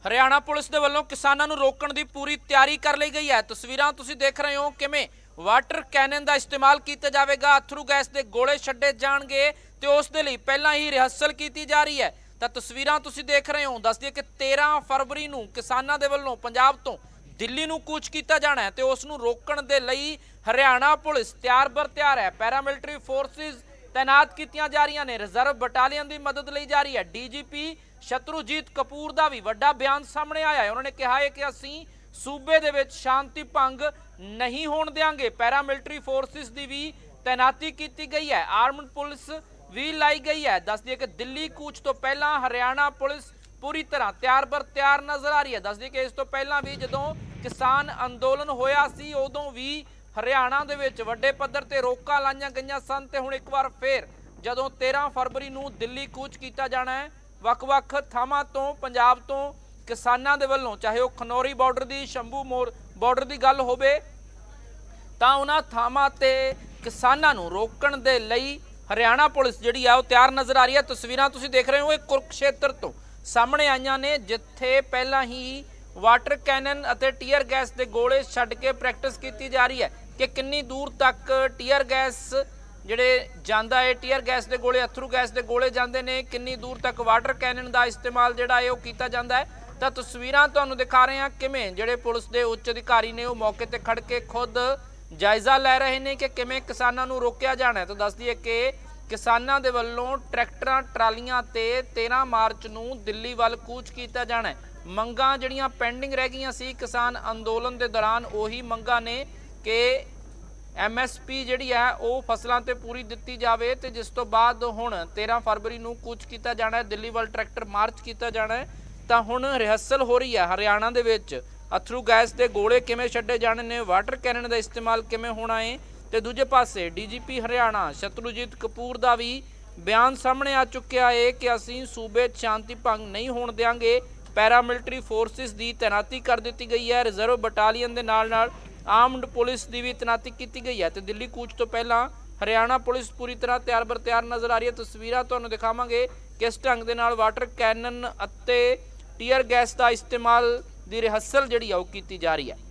Haryana police के वलों किसानों को रोकने की पूरी तैयारी कर ली गई है। तस्वीरां तुसीं देख रहे हो किवें वाटर कैनन का इस्तेमाल किया जाएगा, अथरू गैस के गोले छड्डे जाणगे ते उस दे लई पहलां ही रिहर्सल की जा रही है। तो तस्वीरां तुसीं देख रहे हो, दस दिए कि 13 फरवरी नूं किसानां दे वल्लों पंजाब तो दिल्ली नूं कूच किया जाना है तो उसनूं रोकण दे लई हरियाणा पुलिस तैयार बर तैयार है। पैरामिलिटरी फोर्सिस तैनात कीतियां जा रही ने, रिजर्व बटालियन की मदद ली जा रही है। डीजीपी शत्रुजीत कपूर का भी वड्डा बयान सामने आया है। उन्होंने कहा है कि असीं सूबे दे विच शांति भंग नहीं होण देंगे। पैरामिलिटरी फोर्सिस की भी तैनाती की गई है, आर्मड पुलिस भी लाई गई है। दस दिए कि दिल्ली कूच तो पहला हरियाणा पुलिस पूरी तरह तैयार बर तैयार नजर आ रही है। दस दिए कि इस तो पहला भी जदों किसान अंदोलन होया सी उदों भी हरियाणा दे विच वड्डे पद्धर ते रोकां लाईयां गईयां सन ते हुण एक बार फिर जदों 13 फरवरी नूं दिल्ली कूच किया जाना है, ਵੱਖ-ਵੱਖ ਥਾਵਾਂ ਤੋਂ ਪੰਜਾਬ ਤੋਂ ਕਿਸਾਨਾਂ ਦੇ ਵੱਲੋਂ ਚਾਹੇ ਉਹ ਖਨੌਰੀ ਬਾਰਡਰ ਦੀ ਸ਼ੰਭੂ ਬਾਰਡਰ ਦੀ ਗੱਲ ਹੋਵੇ ਤਾਂ ਉਹਨਾਂ ਥਾਵਾਂ ਤੇ ਕਿਸਾਨਾਂ ਨੂੰ ਰੋਕਣ ਦੇ ਲਈ ਹਰਿਆਣਾ ਪੁਲਿਸ ਜਿਹੜੀ ਆ ਉਹ ਤਿਆਰ ਨਜ਼ਰ ਆ ਰਹੀ ਹੈ। ਤਸਵੀਰਾਂ ਤੁਸੀਂ ਦੇਖ ਰਹੇ ਹੋ ਇਹ ਕੁਰਕਸ਼ੇਤਰ ਤੋਂ ਸਾਹਮਣੇ ਆਈਆਂ ਨੇ, ਜਿੱਥੇ ਪਹਿਲਾਂ ਹੀ ਵਾਟਰ ਕੈਨਨ ਅਤੇ ਟੀਅਰ ਗੈਸ ਦੇ ਗੋਲੇ ਛੱਡ ਕੇ ਪ੍ਰੈਕਟਿਸ ਕੀਤੀ ਜਾ ਰਹੀ ਹੈ ਕਿ ਕਿੰਨੀ ਦੂਰ ਤੱਕ ਟੀਅਰ ਗੈਸ ਜਿਹੜੇ ਜਾਂਦਾ है, टीयर गैस के गोले अथरू गैस के गोले जाते हैं, किन्नी दूर तक वाटर कैनन का इस्तेमाल जोड़ा है किया जाता है। तो तस्वीरां तुहानूं दिखा रहे हैं किवें जिहड़े पुलिस के उच्च अधिकारी ने वो मौके पर खड़ के खुद जायजा लै रहे हैं कि किवें किसानां नूं रोकिया जाना है। तो दस दईए कि किसानां दे वल्लों ट्रैक्टरां ट्रालियां ते 13 मार्च नूं दिल्ली वल कूच किया जाना है। मंगां जिहड़ियां पेंडिंग रह गईयां सी किसान अंदोलन के दौरान उही मंगां ने कि MSP जिहड़ी है वो फसलों ते पूरी दित्ती जाए तो जिस तो बाद हुण 13 फरवरी नूं कूच किया जाना है, दिल्ली वाल ट्रैक्टर मार्च किया जाना है। तो हुण रिहर्सल हो रही है हरियाणा दे विच अथरू गैस के गोले किवें छड्डे जाने ने, वाटर कैनन का इस्तेमाल किवें होना है। तो दूजे पासे DGP हरियाणा शत्रुजीत कपूर का भी बयान सामने आ चुकिया है कि असीं सूबे शांति भंग नहीं होण देंगे। पैरामिलिटरी फोर्सिस की तैनाती कर दी गई है, रिजर्व बटालियन के नाल आर्मड पुलिस की भी तैनाती की गई है। तो दिल्ली कूच तो पहला हरियाणा पुलिस पूरी तरह तैयार बर तैयार नज़र आ रही है। तस्वीरां तुहानूं दिखावांगे किस ढंग दे नाल वाटर कैनन अते टीयर गैस का इस्तेमाल की रिहर्सल जिहड़ी आ ओह कीती जा रही है।